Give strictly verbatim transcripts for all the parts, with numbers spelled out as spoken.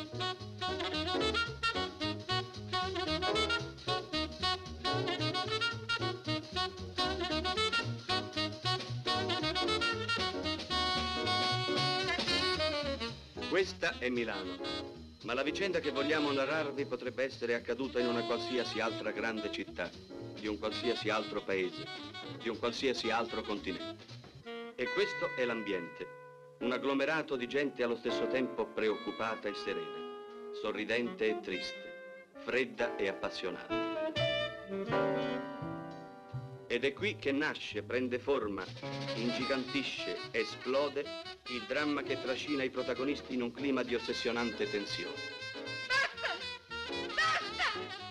Questa è Milano, ma la vicenda che vogliamo narrarvi potrebbe essere accaduta in una qualsiasi altra grande città, di un qualsiasi altro paese, di un qualsiasi altro continente. E questo è l'ambiente, un agglomerato di gente allo stesso tempo preoccupata e serena, sorridente e triste, fredda e appassionata. Ed è qui che nasce, prende forma, ingigantisce, esplode il dramma che trascina i protagonisti in un clima di ossessionante tensione. Basta! Basta!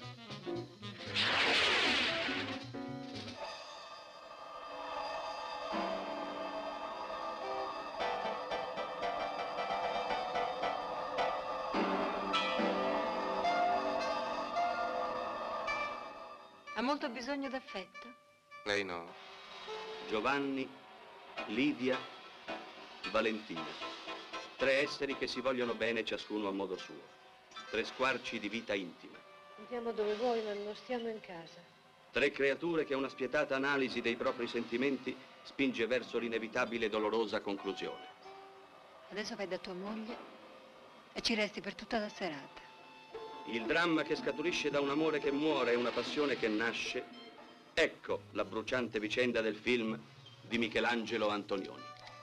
Ha molto bisogno d'affetto? Lei no. Giovanni, Lidia, Valentina. Tre esseri che si vogliono bene ciascuno a modo suo. Tre squarci di vita intima. Andiamo dove vuoi, ma non stiamo in casa. Tre creature che una spietata analisi dei propri sentimenti spinge verso l'inevitabile e dolorosa conclusione. Adesso vai da tua moglie e ci resti per tutta la serata. Il dramma che scaturisce da un amore che muore e una passione che nasce, ecco la bruciante vicenda del film di Michelangelo Antonioni.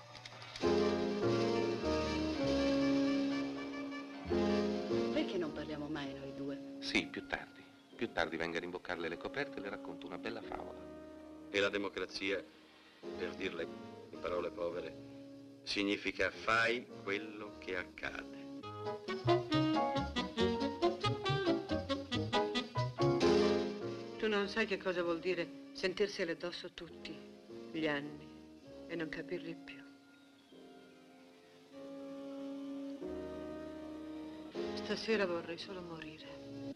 Perché non parliamo mai noi due? Sì, più tardi. Più tardi venga a rimboccarle le coperte e le racconto una bella favola. E la democrazia, per dirle in parole povere, significa fai quello che accade. Tu non sai che cosa vuol dire sentirseli addosso tutti gli anni e non capirli più. Stasera vorrei solo morire.